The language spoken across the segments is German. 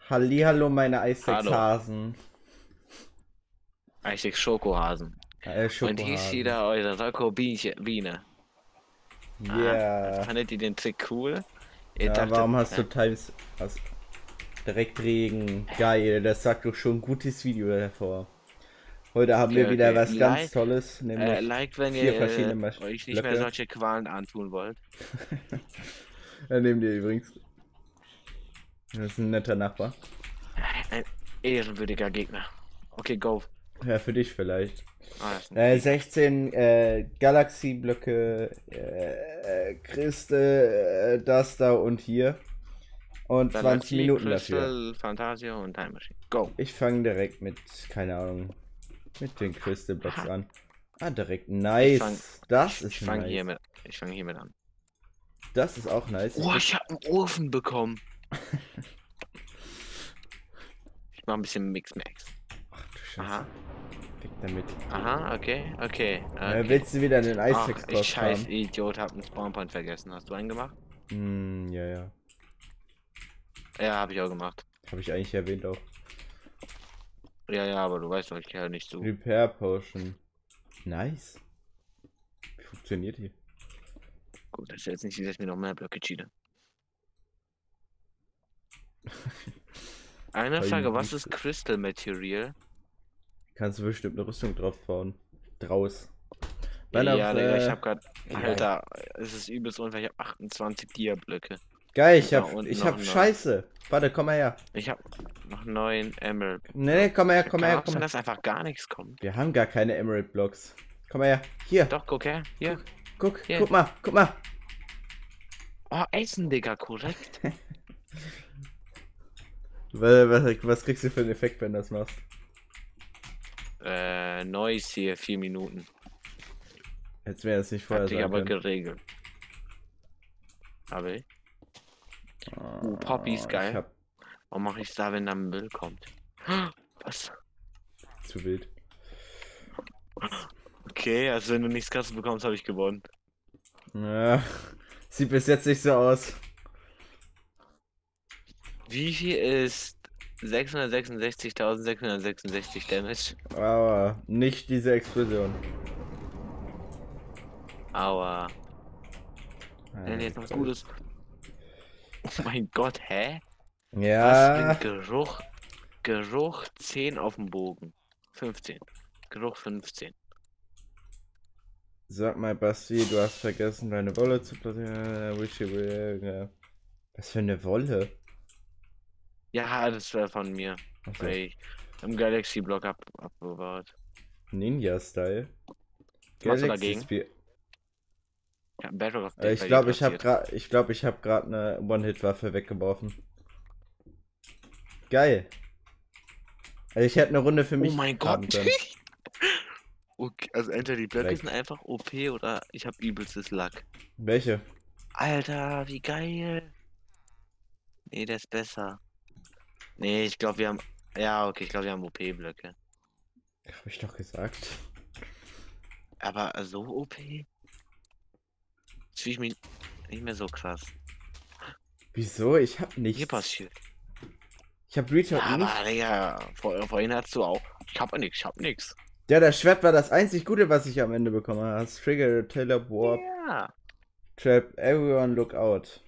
Hallihallo, meine Hallo, Eisexhasen. ich Schokohasen. Und hier ist Schokohasen. wieder eure Rocco Biene. Ah, Yeah. fandet ihr den Trick cool? Ihr Ja, dachtet, warum hast du Times direkt Regen? Geil, das sagt doch schon ein gutes Video hervor. Heute haben wir okay, wieder okay. was ganz Tolles, nämlich Like, wenn 4 verschiedene ihr euch nicht mehr Blöcke. solche Qualen antun wollt. Nehmen dir übrigens. Das ist ein netter Nachbar. Ein ehrenwürdiger Gegner. Okay, go. Ja, für dich vielleicht. Ah, das ist ein Krieg. 16 Galaxieblöcke, Christe, das da und hier. Und 20 Galaxie, Minuten dafür. Crystal, Fantasia und Time Machine. Go. Ich fange direkt mit, keine Ahnung, mit den Crystal Blocks Aha. an. Ah, direkt Ich fang, nice. Das ist ich fang nice. hiermit, ich fange hiermit an. Das ist auch nice. Oh, ich hab einen Ofen bekommen. Ich mach ein bisschen Mix-Max. Ach du Scheiße. Aha. Weg damit. Aha, okay. Willst du wieder den Ach, Eistext ich scheiß haben? Idiot, hab einen Spawnpoint vergessen. Hast du einen gemacht? Ja. Ja, habe ich auch gemacht. Habe ich eigentlich erwähnt auch. Ja, aber du weißt doch, ich gehöre nicht zu. Repair Potion. Nice. Wie funktioniert die? Gut, das ist jetzt nicht, dass ich mir noch mehr Blöcke cheate. Eine Frage, was ist Crystal Material? Kannst du bestimmt eine Rüstung drauf bauen. Draus. Ja, Digga, ich hab grad. egal. Alter, es ist übelst unfair. Ich hab 28 Dia-Blöcke. Geil, Da unten ich noch hab neun. Scheiße. Warte, komm mal her. Ich hab noch 9 Emerald. Nee, komm mal her, komm mal her, Kann auch komm sein, mal her. dass einfach gar nichts kommt. Wir haben gar keine Emerald Blocks. Komm mal her. Hier. Doch, guck her. Hier. Guck, Hier. guck mal, guck mal. Oh, Eisen, Digga, korrekt. Was kriegst du für einen Effekt, wenn du das machst? Neues hier, 4 Minuten. Jetzt wäre es nicht vorher Hat sich sagen aber können. geregelt. Habe ich? Poppy ist geil. Ich hab Warum mache ich da, wenn da Müll kommt? Was? zu wild. Okay, also wenn du nichts krasses bekommst, habe ich gewonnen. Ja, sieht bis jetzt nicht so aus. Wie viel ist 666.666 Damage? Aber nicht diese Explosion. Aua. Wenn jetzt was Gutes. Oh mein Gott, hä? Was Ja, bringt Geruch? Geruch 10 auf dem Bogen. 15. Geruch 15. sag mal, Basti, du hast vergessen, deine Wolle zu platzieren. Was für eine Wolle? Ja, das wäre von mir. Achso, Weil ich im Galaxy-Block abbewahrt. Ninja-Style. Was machst du dagegen? Spear. Ja, Bedrock auf Ich glaube, ich habe gerade eine One-Hit-Waffe weggeworfen. Geil. Also ich hätte eine Runde für mich Oh mein haben Gott. können. Okay, also entweder die Blöcke Weg. sind einfach OP oder ich habe übelstes Lack. Welche? Alter, wie geil. Nee, der ist besser. Nee, ich glaube, wir haben. Ja, okay, ich glaube, wir haben OP-Blöcke. Hab ich doch gesagt. Aber so OP? Das fühle ich mich nicht mehr so krass. Wieso? Ich hab Hier nichts. passiert. Ich hab Retort Ja, nicht. aber Digga, vorhin hast du auch. Ich hab nix. Ja, das Schwert war das einzig Gute, was ich am Ende bekommen habe. Trigger, Taylor, Warp, Ja. Trap, everyone look out.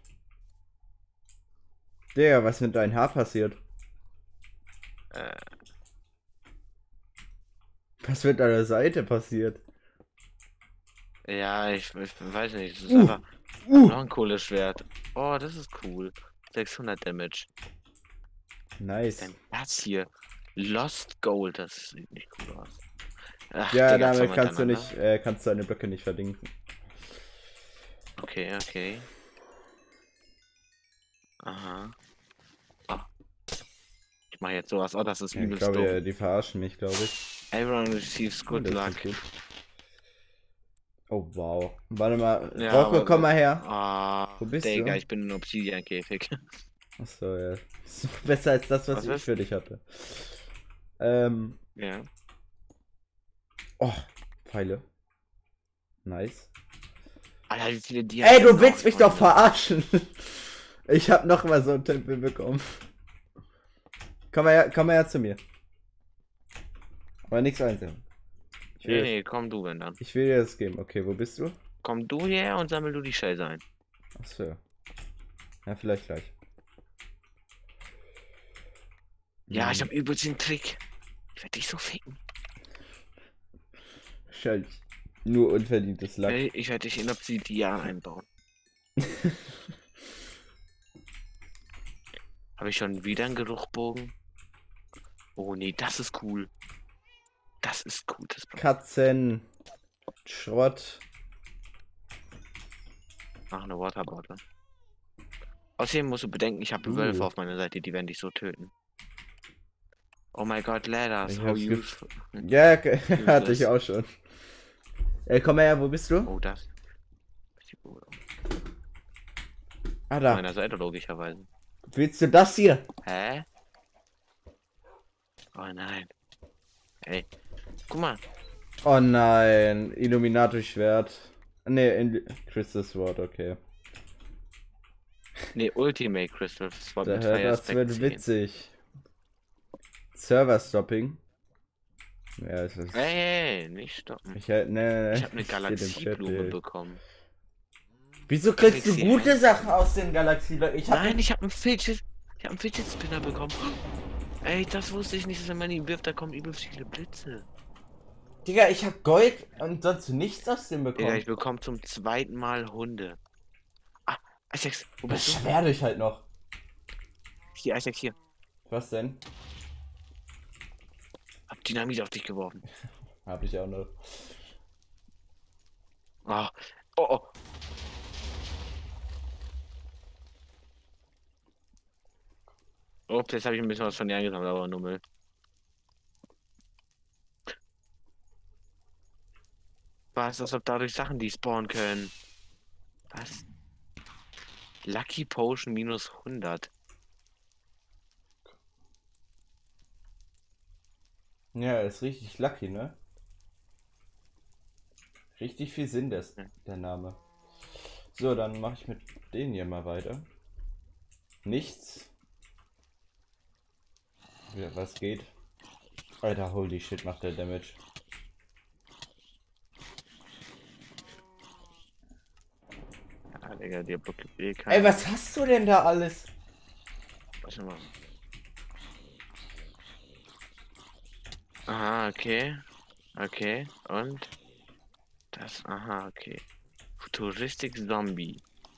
Digga, was mit deinem Haar passiert? Was mit deiner Seite passiert? Ja, ich weiß nicht. Das ist einfach noch ein cooles Schwert. Oh, das ist cool. 600 Damage. Was ist Nice. denn das hier? Lost Gold, das sieht nicht cool aus. Ach, Ja, Digga, damit zwei kannst du miteinander. nicht, kannst du deine Blöcke nicht verdinken. Okay. Aha. Oh. Ich mache jetzt sowas. Oh, das ist Ja, ich übelst glaube, dumm. die verarschen mich, glaube ich. Everyone receives good Das luck. ist gut. Oh, wow. Warte mal. Ja, Rocco, aber- komm mal her. Ah, Wo bist Digga, du? ich bin in Obsidian-Käfig. Achso, ja. Ist noch besser als das, was Was ich ist? für dich hatte. Ja. Oh, Pfeile. Nice. Alter, wie viele Ey, du Diamanten willst mich doch Freunde. verarschen. Ich hab noch mal so einen Tempel bekommen. Komm mal her zu mir. Aber nichts einzeln. Nee, komm du, wenn dann. Ich will dir das geben. Okay, wo bist du? Komm du her und sammel du die Scheiße ein. Achso. Ja, vielleicht gleich. Ja, ich hab übelst den Trick. Ich werde dich so ficken. Wahrscheinlich. Nur unverdientes Lack. Ich werde dich in Obsidian einbauen. Habe ich schon wieder einen Geruchbogen? Oh nee, das ist cool. Das ist cool. Das Katzen. Schrott. Ach, eine Waterbottle. Außerdem musst du bedenken, ich habe Wölfe auf meiner Seite, die werden dich so töten. Oh mein Gott, Ladders, Ich how hab's useful. Ja, hatte ich auch schon. Komm mal her, wo bist du? Oh, das. Sieht gut aus. Ah, Auf da. meiner Seite logischerweise. Willst du das hier? Hä? Oh nein. Ey, guck mal. Oh nein, Illuminatus-Schwert. Ne, Crystal Sword, okay. Ne, Ultimate Crystal Sword mit Fire Das wird 10. witzig. Server-Stopping. Ja, ist das. Ey, nicht stoppen. Ich habe eine steht im Chat, Galaxieblume ey. bekommen. Wieso kriegst du Kriegst gute die Sachen aus den Galaxieblocken? Nein, ich habe einen Fidget Spinner bekommen. Ey, das wusste ich nicht, dass wenn man ihn wirft, da kommen übel viele Blitze. Digga, ich hab Gold und sonst nichts aus dem Digga, bekommen. ich bekomme zum zweiten Mal Hunde. Ah, Isaac, wo bist Das du? werde ich halt noch. Hier, Isaac, hier. Was denn? Hab Dynamit auf dich geworfen. Hab ich auch noch. Oh, oh, oh. Ups, jetzt habe ich ein bisschen was von dir eingesammelt, aber nur Müll. Was, als ob dadurch Sachen die spawnen können. Was? Lucky Potion minus 100. Ja, ist richtig lucky, ne? Richtig viel Sinn, der Name. So, dann mache ich mit denen hier mal weiter. Nichts. Ja, was geht? Alter, holy shit, macht der Damage. Ja, Digga, dir blockiert eh Ey, keiner. was hast du denn da alles? Warte mal. Aha, okay. Okay, und? Das, aha, okay. Futuristic Zombie.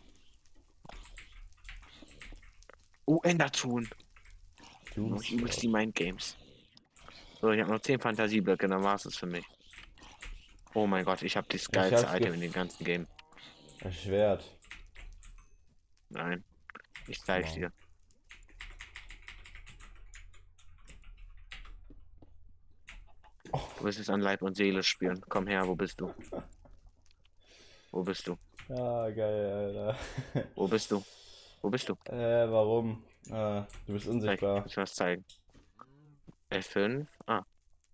Oh, Endertun. Ich übelst die Mind Games. So, ich habe noch 10 Fantasieblöcke, dann war es für mich. Oh mein Gott, ich habe das geilste Item in dem ganzen Game. Das Schwert. Nein, ich zeig's dir. Du wirst es an Leib und Seele spielen. Komm her, wo bist du? Wo bist du? Ah, geil, Alter. Wo bist du? Wo bist du? Warum? Du bist Zeig, unsichtbar. ich was zeigen. F5? Ah.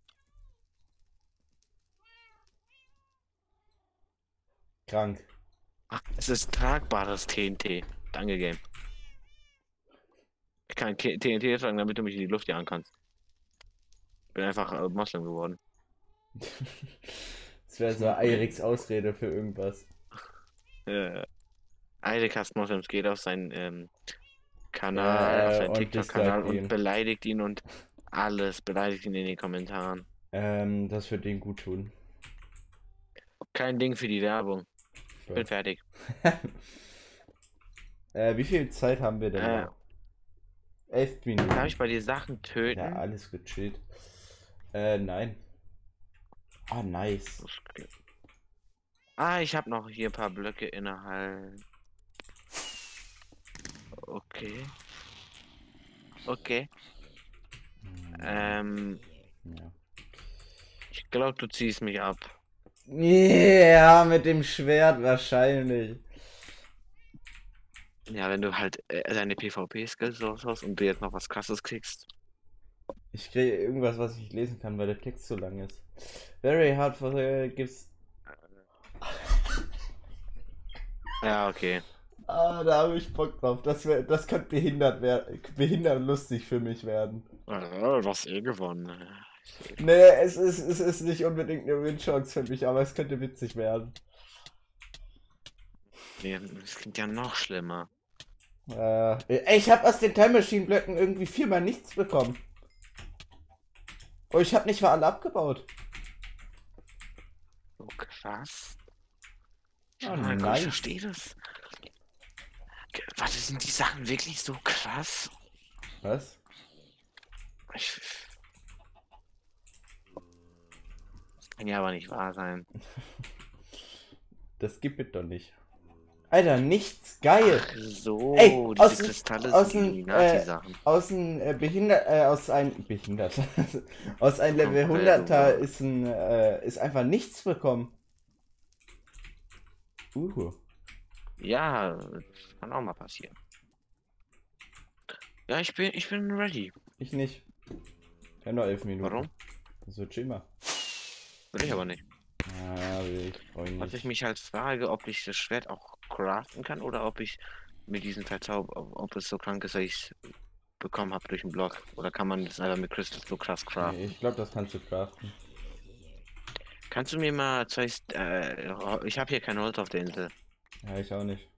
Krank. Ach, es ist tragbares TNT. Danke, Game. Ich kann TNT tragen, damit du mich in die Luft jagen kannst. Bin einfach Moslem geworden. Das wäre so Eiriks Ausrede für irgendwas. Isaac hasst Moslems, geht auf seinen Kanal, auf seinen und TikTok-Kanal disliked ihn. und beleidigt ihn und alles. Beleidigt ihn in den Kommentaren. Das wird denen gut tun. Kein Ding für die Werbung. Ich bin fertig. Wie viel Zeit haben wir denn noch? 11 Minuten. Darf ich bei dir Sachen töten? Ja, alles gechillt. Nein. Ah, nice. Ah, ich habe noch hier ein paar Blöcke innerhalb. Okay. Okay. Ja. Ich glaube, du ziehst mich ab. Ja, mit dem Schwert wahrscheinlich. Ja, wenn du halt deine PvP-Skills hast und du jetzt noch was Krasses kriegst. Ich kriege irgendwas, was ich nicht lesen kann, weil der Text zu lang ist. Very hard for the gives. Ja, okay. Ah, da habe ich Bock drauf. Das könnte behindert lustig für mich werden. Du hast eh gewonnen. Nee, es ist nicht unbedingt eine Win-Chance für mich, aber es könnte witzig werden. Nee, das klingt ja noch schlimmer. Ich habe aus den Time Machine Blöcken irgendwie 4-mal nichts bekommen. Oh, ich habe nicht mal alle abgebaut. So krass. Oh, Mein Gott, nice. ich verstehe das. Warte, sind die Sachen wirklich so krass? Was? Das kann ja aber nicht wahr sein. Das gibt es doch nicht. Alter, nichts geil. Ach so, Ey, diese Kristalle sind die Illuminati-Sachen. aus einem aus einem Level 100er ist einfach nichts bekommen. Ja, das kann auch mal passieren. Ja, ich bin ready. Ich nicht. Ich habe noch 11 Minuten. Warum? So, chill mal. Will ich aber nicht. Ah, will ich nicht. Was ich mich halt frage, ob ich das Schwert auch craften kann oder ob ich mit diesem Verzauber, ob es so krank ist, dass ich es bekommen habe durch einen Block. Oder kann man das einfach mit Crystals so krass craften? Nee, ich glaube, das kannst du craften. Kannst du mir mal zwei... ich habe hier kein Holz auf der Insel. Ja, ich auch nicht.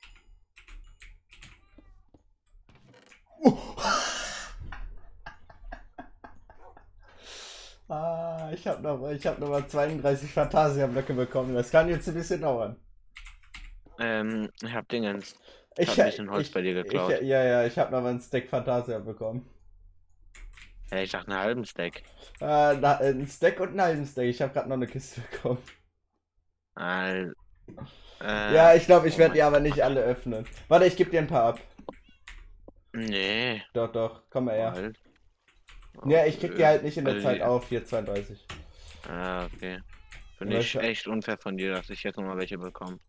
Ich hab noch mal 32 Fantasia-Blöcke bekommen. Das kann jetzt ein bisschen dauern. Ich hab Dingens. Ich hab ein bisschen Holz bei dir geklaut. Ich hab noch mal einen Stack Fantasia bekommen. Ich dachte einen halben Stack. Ein Stack und einen halben Stack. Ich habe gerade noch eine Kiste bekommen. Ja, ich glaube, ich werde die aber nicht alle öffnen. Warte, ich gebe dir ein paar ab. Nee. Doch, komm mal her. Halt. Ja, ich krieg die halt nicht in der Zeit auf, 4,32. Ah, okay. Finde ich echt unfair von dir, dass ich jetzt nochmal welche bekomme.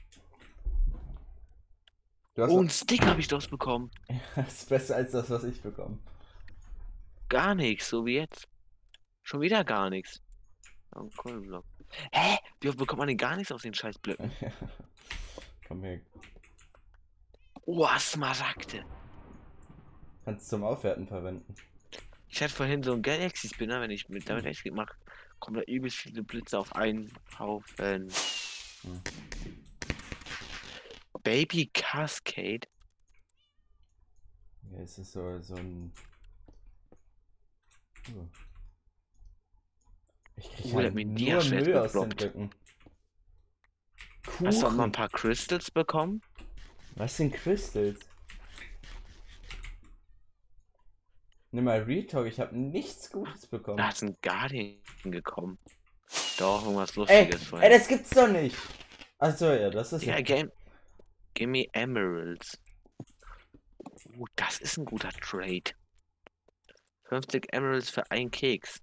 Oh, einen Stick habe ich daraus bekommen. Das ist besser als das, was ich bekomme. Gar nichts, so wie jetzt. Schon wieder gar nichts. Oh, Kohlblock. Hä? Wie oft bekommt man denn gar nichts aus den Scheißblöcken? Komm her. Oh, Smaragde. Kannst du zum Aufwerten verwenden. Ich hatte vorhin so einen Galaxy Spinner, wenn ich damit Escape mache, kommen da übelst viele Blitze auf einen Haufen. Baby Cascade. Ja, es ist so ein... Ich krieg halt nur Müll aus den Blöcken. Hast du auch mal ein paar Crystals bekommen? Was sind Crystals? Nimm mal Retalk, ich habe nichts Gutes bekommen. Da ist ein Guardian gekommen. Doch, irgendwas Lustiges vorhin. Ey, das gibt's doch nicht! Achso, ja, das ist... Ja, Gimme Emeralds. Das ist ein guter Trade. 50 Emeralds für einen Keks.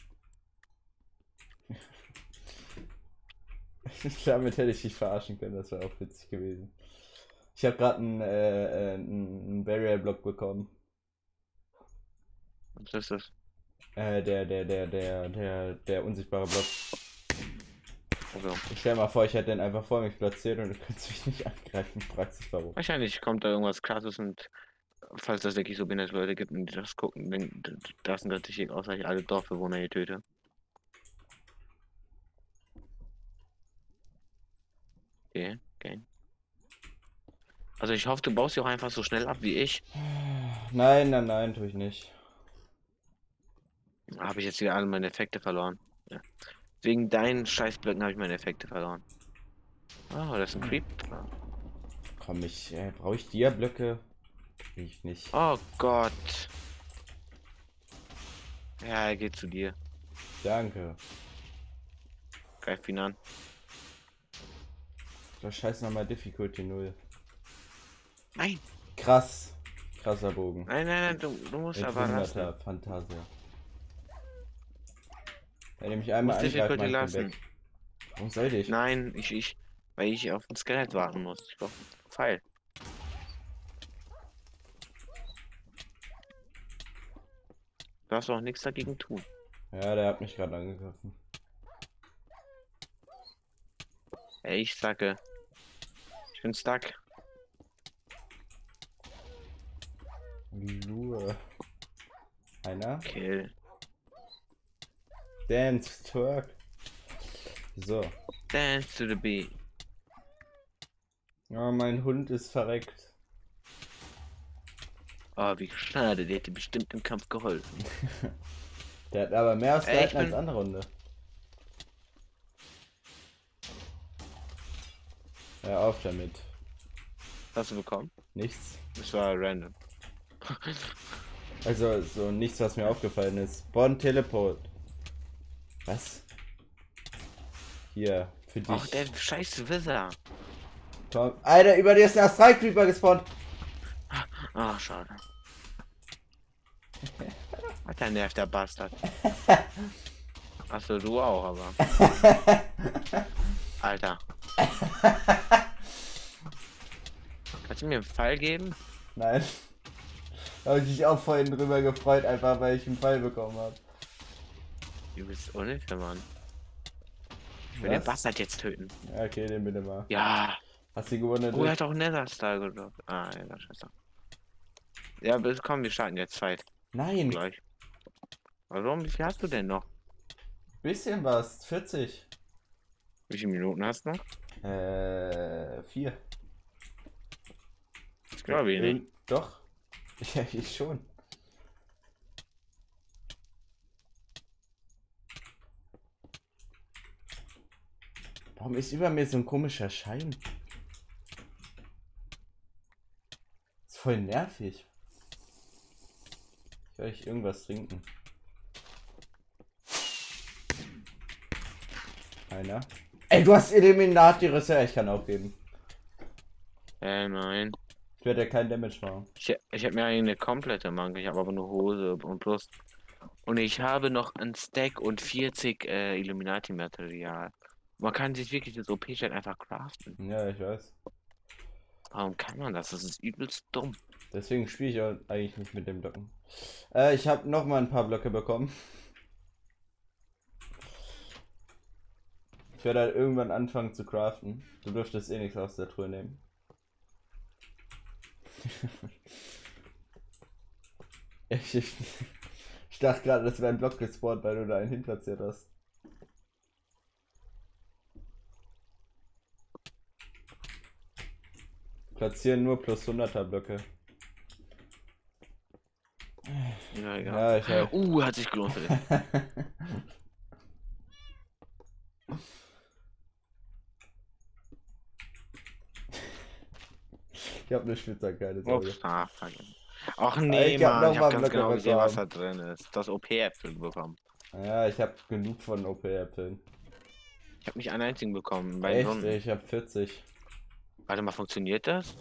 Damit hätte ich dich verarschen können, das wäre auch witzig gewesen. Ich habe gerade einen Barrier-Block bekommen. Was ist das? Der unsichtbare Block. Also. Ich stell mal vor, ich hätte den einfach vor mich platziert und du könntest mich nicht angreifen. Fragst dich warum. Wahrscheinlich kommt da irgendwas krasses und falls das wirklich so behinderte Leute gibt und die das gucken, dann das sind natürlich aus, dass ich alle Dorfbewohner hier töte. Okay. Also ich hoffe, du baust sie auch einfach so schnell ab wie ich. Nein, tue ich nicht. Habe ich jetzt wieder alle meine Effekte verloren. Ja. Wegen deinen Scheißblöcken habe ich meine Effekte verloren. Oh, das ist ein Creep. Komm, brauche ich Dia-Blöcke? Ich nicht. Oh Gott. Ja, er geht zu dir. Danke. Greif ihn an. Das scheiß nochmal Difficulty 0. Nein. Krasser Bogen. Nein, du musst mit aber lassen. Fantasia. Wenn ich mich einmal angreife, lassen. Warum sollte ich? Nein, weil ich auf den Skelett warten muss. Ich brauche einen Pfeil. Du darfst auch nichts dagegen tun. Ja, der hat mich gerade angegriffen. Ey, ich sage, ich bin stuck. Lure. Einer. Kill. Dance, twerk. So. Dance to the beat. Ja, mein Hund ist verreckt. Oh, wie schade, der hätte bestimmt im Kampf geholfen. Der hat aber mehr ausgehalten als andere Hunde. Hör auf damit. Was hast du bekommen? Nichts. Das war random. Also, so nichts, was mir aufgefallen ist. Born Teleport. Was? Hier, für dich. Ach, der scheiß Wizard. Komm. Alter, über dir ist ein Astral Creeper gespawnt. Ah, schade. Alter, nervt der Bastard. Achso, du auch, aber. Alter. Kannst du mir einen Pfeil geben? Nein. Da habe ich mich auch vorhin drüber gefreut, einfach weil ich einen Pfeil bekommen habe. Du bist unnötig, Mann. Ich will den Bastard jetzt töten. Ja, okay, den bitte mal. Ja. Hast du gewonnen? Oh, er hat auch Nether-Style gedroppt. Ah, ja, scheiße. Ja, bis komm, wir starten jetzt Zeit. Nein. Gleich. Warum? Wie viel hast du denn noch? Bisschen was. 40. Wie viele Minuten hast du noch? 4. Ich glaube nicht. Doch. Ja, ich schon. Warum ist über mir so ein komischer Schein? Ist voll nervig. Soll ich irgendwas trinken? Einer. Ey, du hast Illuminati-Risse. Ich kann aufgeben. Nein. Ich werde ja keinen Damage machen. Ich habe mir eine komplette Manke. Ich habe aber nur Hose und Brust. Und ich habe noch ein Stack und 40 Illuminati-Material. Man kann sich wirklich das OP-Set einfach craften. Ja, ich weiß. Warum kann man das? Das ist übelst dumm. Deswegen spiele ich auch eigentlich nicht mit dem Blocken. Ich habe noch mal ein paar Blöcke bekommen. Ich werde halt irgendwann anfangen zu craften. Du dürftest eh nichts aus der Truhe nehmen. Ich dachte gerade, das wäre ein Block gespawnt, weil du da einen hinplatziert hast. Platzieren nur plus 100er Blöcke. Ja, Ja, ich hab... hat sich gelohnt für dich. Ich hab eine Spitze, keine Sorge. Ach nee, ich hab Mann, ich hab ganz Blöcke genau gesehen, was da bekommen. drin ist. Das OP-Äpfel bekommen. Ja, ich hab genug von OP-Äpfeln. Ich habe nicht einen einzigen bekommen. Echt? Ich hab 40. Warte mal, funktioniert das?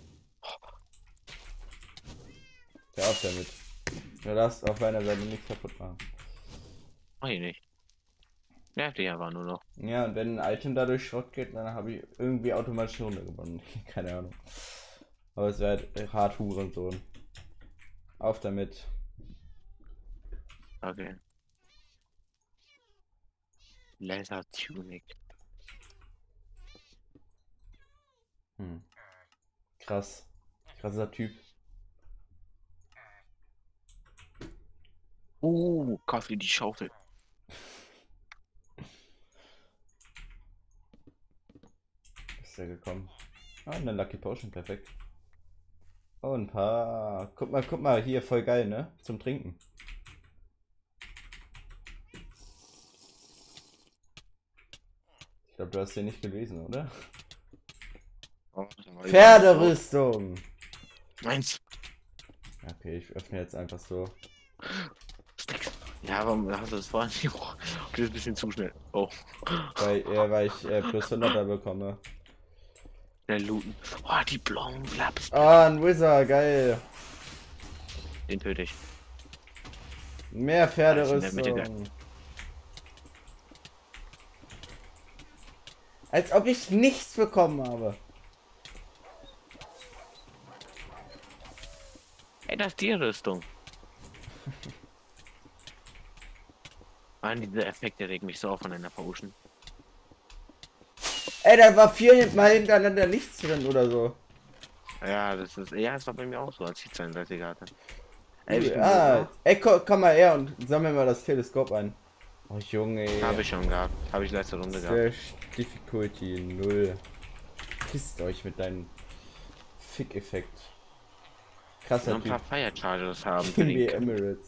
Hör auf damit. Du darfst auf meiner Seite nichts kaputt machen. Mach ich nicht. Nervt dich aber nur noch. Ja, und wenn ein Item dadurch Schrott geht, dann habe ich irgendwie automatisch eine Runde gewonnen. Keine Ahnung. Aber es wäre halt hart Hurensohn. Auf damit. Okay. Laser Tunic. Krass. Krasser Typ. Kauf dir die Schaufel. Ist der gekommen? Ah, eine Lucky Potion, perfekt. Oh, ein paar. Guck mal, hier, voll geil, ne? Zum Trinken. Ich glaube, du hast den nicht gelesen, oder? Oh, Pferderüstung! Meins. Okay, ich öffne jetzt einfach so. Ja, warum hast du das vorhin nicht? Oh, das ist ein bisschen zu schnell. Oh. Weil ich plus 100er bekomme. Der Looten. Oh, die blauen Flaps. Ah, ein Wizard, geil. Den töte ich. Mehr Pferderüstung. Als ob ich nichts bekommen habe. Ey, das ist die Rüstung. Mann, diese Effekte regen mich so auf von einer Potion. Ey, da war 4 Mal hintereinander nichts drin oder so. Ja, das ist. Ja, das war bei mir auch so, als ich 32 hatte. Ey, komm mal her und sammel mal das Teleskop ein. Oh Junge. Habe ich schon gehabt. Habe ich letzte Runde gehabt. Slash Difficulty 0. Pisst euch mit deinem Fick-Effekt. Krasser Noch ein paar Typ. Fire Chargers haben. Für die Emirates.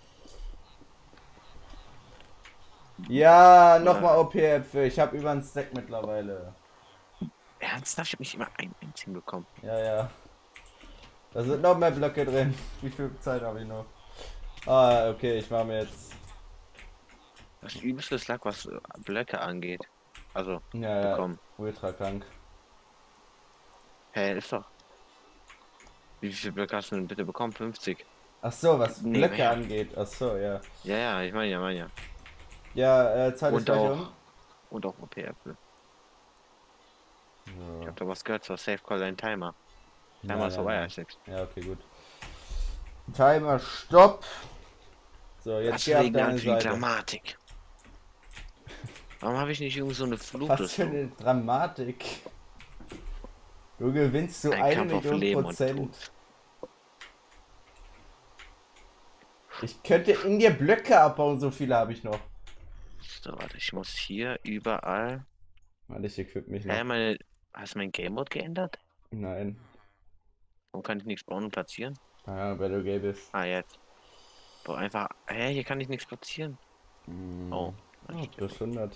Ja, nochmal OP-Äpfel. Ich habe über einen Stack mittlerweile. Ernsthaft? Ich habe nicht immer einen einzigen bekommen. Ja. Da sind noch mehr Blöcke drin. Wie viel Zeit habe ich noch? Ah, okay, ich mache mir jetzt. Das übelste Slack, was Blöcke angeht. Also, Ja, bekommen. ultra krank. Hä, ist doch. Wie viele Blöcke hast du denn bitte bekommen? 50. Ach so, was Nee, Blöcke mehr. angeht. Ach so, ja. Ja, ich meine ja. Ja, Zeit ist Und gleich auch. um. Und auch OP-Äpfel. Ich Ja. hab da was gehört zur Safe Call ein Timer. Timer ist vorbei, Alex. Ja, okay, gut. Timer, stopp. So, jetzt Das geh auf wegen deine die Seite. Dramatik. Warum habe ich nicht irgendwie so eine Was für Flutrüstung? eine Dramatik. Du gewinnst so Ein 1 Kampf auf Leben Million und Prozent. Ich könnte in dir Blöcke abbauen, so viele habe ich noch. So, warte, ich muss hier überall. Warte, ich equip mich noch. Hä, hast du mein Game Mode geändert? Nein. Warum kann ich nichts bauen und platzieren? Ja, weil du gay bist. Ah, jetzt. Boah, einfach. Hä, hier kann ich nichts platzieren. Oh. Oh, plus 100.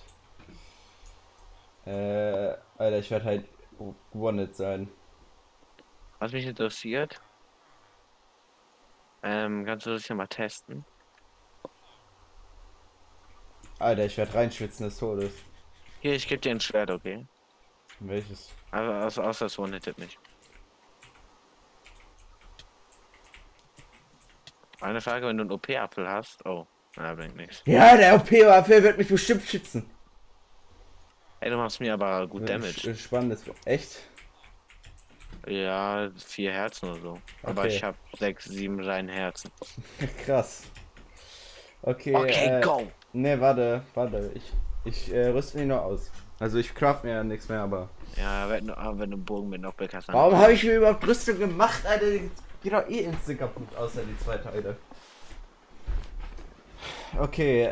Alter, ich werde halt gewonnen sein. Was mich interessiert, kannst du das ja mal testen? Alter, ich werde reinschwitzen des Todes. Hier, ich gebe dir ein Schwert, okay? Welches? Also, außer das One-Hittet mich. Eine Frage, wenn du einen OP-Apfel hast. Oh, na, bringt nichts. Ja, der OP-Waffe wird mich bestimmt schützen. Ey, du machst mir aber gut Damage. Spannendes. Echt? Ja, 4 Herzen oder so. Aber Okay. ich habe 6, 7 reine Herzen. Krass. Okay, Okay, go! Ne, warte. Ich rüste mich noch aus. Also ich craft mir ja nichts mehr, aber. Ja, wenn du einen Bogen mit Knockback hast, dann. Warum habe ich mir überhaupt Rüstung gemacht, Alter? Die geht doch eh instant kaputt, außer die 2 Teile. Okay,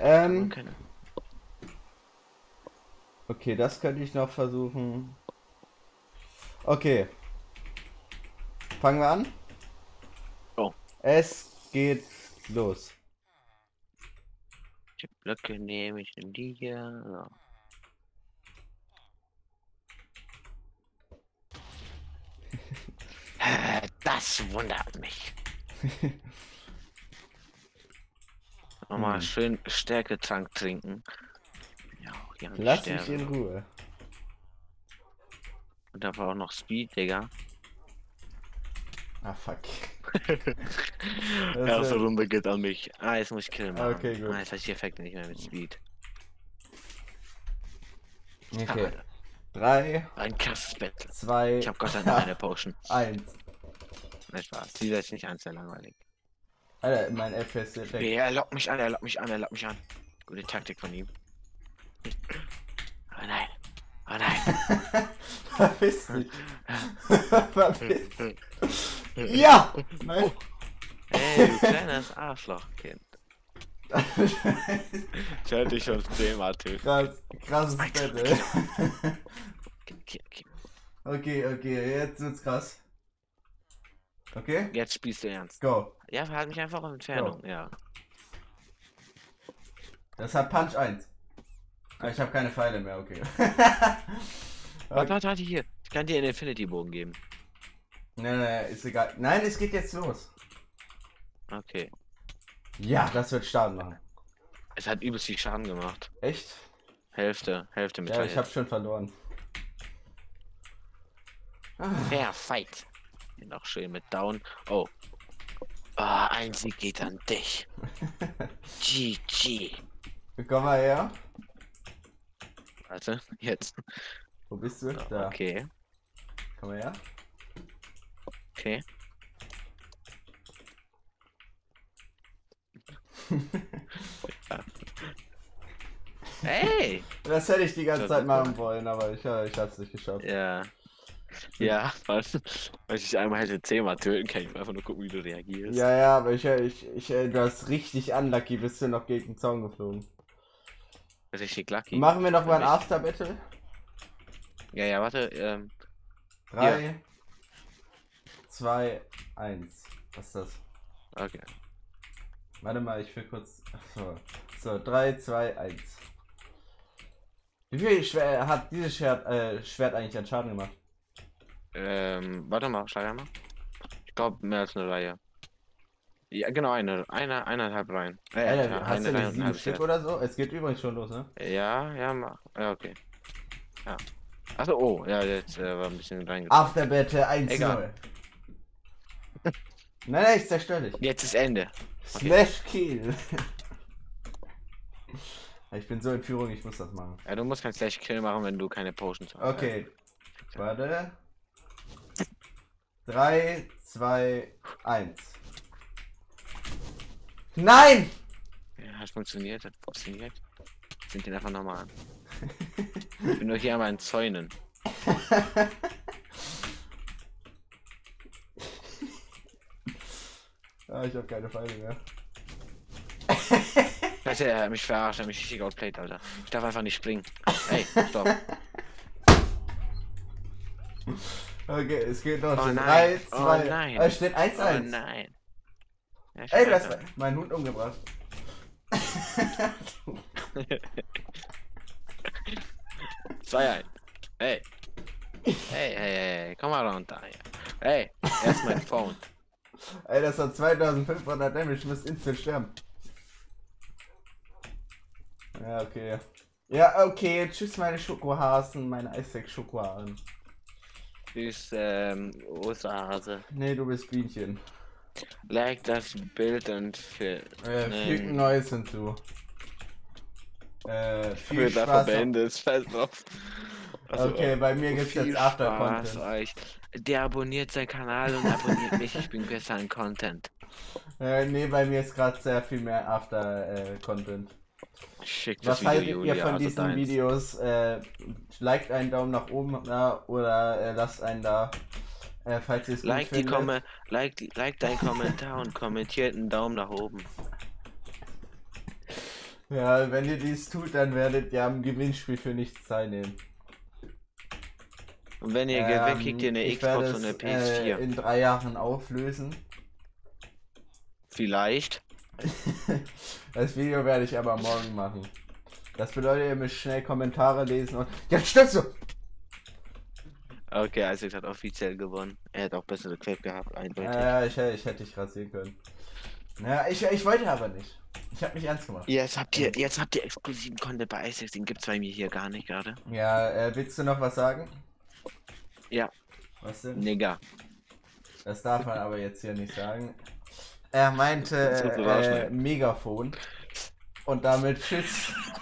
Okay, das könnte ich noch versuchen. Okay. Fangen wir an? Oh. Es geht los. Die Blöcke nehme ich in die hier. So. Das wundert mich. Nochmal schön Stärketrank trinken. Ja, hier Lass mich in Ruhe. Und da war auch noch Speed, Digga. Ah, fuck. Erste Runde geht an mich. Ah, jetzt muss ich killen machen. Okay, gut. Ah, jetzt habe ich die Effekte nicht mehr mit Speed. Okay. 3. Ein krasses Battle. 2. Ich habe Gott sei Dank eine Potion. 1. Nein, Spaß. Die ist nicht an, sehr langweilig. Alter, mein FPS ist weg. Okay, er lockt mich an. Gute Taktik von ihm. Aber nein. Verpiss dich. Verpiss dich. Ja! Nein. Ey, du kleines Arschlochkind. Ich hätte dich schon 10-mal töten. Krasses Battle. Okay. Okay, jetzt wird's krass. Okay? Jetzt spielst du ernst. Go. Ja, halt mich einfach auf Entfernung, ja. Das hat Punch 1. Ich habe keine Pfeile mehr, okay. Warte, hier. Ich kann dir einen Infinity-Bogen geben. Nee, ist egal. Nein, es geht jetzt los. Okay. Ja, das wird Schaden machen. Es hat übelst viel Schaden gemacht. Echt? Hälfte mit Ja, ich habe schon verloren. Fair Fight. Noch schön mit Down. Oh. Ein Sieg geht an dich. GG. Komm mal her. Warte, jetzt. Wo bist du? So, Da. okay. Komm mal her. Okay. Hey! Das hätte ich die ganze Zeit machen wollen, aber ich hab's nicht geschafft. Ja. Ja, was? Weil ich dich einmal hätte 10-mal töten kann, ich will einfach nur gucken, wie du reagierst. Ja, aber du hast richtig unlucky, bist du noch gegen den Zaun geflogen. Richtig lucky. Machen wir noch mal ein After-Battle? Ja, warte, 3, 2, 1. Was ist das? Okay. Warte mal, ich will kurz. So, 3, 2, 1. Wie viel hat dieses Schwert eigentlich an Schaden gemacht? Warte mal, schau mal. Ich glaube mehr als eine Reihe. Ja, genau, eineinhalb Reihen. Alter, hast du Reihe nicht 7 Stück oder so? Es geht übrigens schon los, ne? Ja, mach. Ja, okay. Ja. Achso, oh, ja, jetzt war ein bisschen reingezogen. After Battle 1-0. Nein, ich zerstör dich. Jetzt ist Ende. Okay. Smash Kill. Ich bin so in Führung, ich muss das machen. Ja, du musst kein Slash Kill machen, wenn du keine Potions hast. Okay. Warte. 3, 2, 1. Nein! Ja, hat funktioniert. Sind den einfach nochmal an. Ich bin nur hier einmal in Zäunen. Ich hab keine Pfeile mehr. Scheiße, er hat mich verarscht, er hat mich richtig outplayed, Alter. Ich darf einfach nicht springen. Ey, stopp. Okay, es geht los. Oh 3, 2, oh nein. Es steht 1, 1. Oh nein. Ja, Ey, du hast meinen Hund umgebracht. 2-1. Hey, komm mal runter. Hey, er ist mein Phone. Ey, das hat 2500 Damage, ich muss instant sterben. Ja, okay. Ja, okay, tschüss meine Schokohasen, meine Eisseck-Schokohasen. Tschüss, Osterhase. Nee, du bist Bienchen. Like das Bild und fügt ein neues hinzu. Viel Spaß. Verbändet, scheiß drauf. Also, okay, bei mir gibt's jetzt After-Content. Euch. Der abonniert seinen Kanal und abonniert mich, ich bin besser an Content. Nee, bei mir ist gerade sehr viel mehr After-Content. Was haltet ihr von diesen Videos? Liked einen Daumen nach oben oder lasst einen da, falls ihr es gut findet. Like deinen Kommentar und kommentiert einen Daumen nach oben. Ja, wenn ihr dies tut, dann werdet ihr am Gewinnspiel für nichts teilnehmen. Und wenn ihr gewinnt, kriegt ihr eine Xbox und eine PS4. In 3 Jahren auflösen. Vielleicht. Das Video werde ich aber morgen machen. Das bedeutet, ihr müsst schnell Kommentare lesen und... Jetzt stirbst du! Okay, Isaac hat offiziell gewonnen. Er hat auch bessere Clip gehabt, eindeutig. Ja, ich hätte dich rasieren können. Ja, ich wollte aber nicht. Ich habe mich ernst gemacht. Jetzt habt ihr exklusiven Content bei Isaac, den gibt's bei mir hier gar nicht gerade. Ja, willst du noch was sagen? Ja. Was denn? Nigga. Das darf man aber jetzt hier nicht sagen. Er meinte Megafon. Und damit tschüss.